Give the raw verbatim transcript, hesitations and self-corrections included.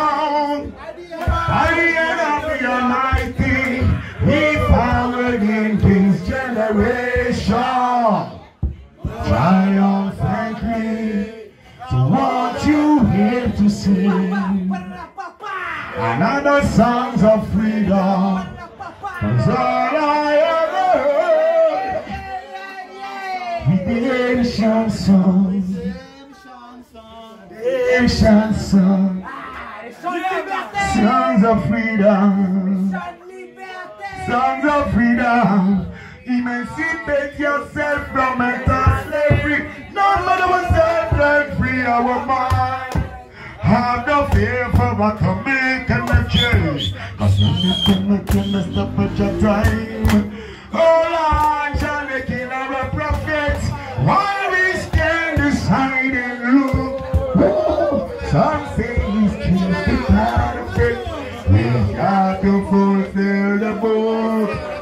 song. By the end of the Almighty, He powered in His generation. Triumphantly, to what you hear to sing. Another songs of freedom. Cause all I ever heard with the ancient songs. The ancient songs. Songs of freedom. Songs of freedom. Emancipate yourself from mental slavery. No matter what's set free our mind. Have no fear for what to make and the change. Cause nothing can stop at your time. Oh Lord, shall they kill our prophets while we stand aside and look. Oh, some say He's killed the prophet. We got to fulfill the book.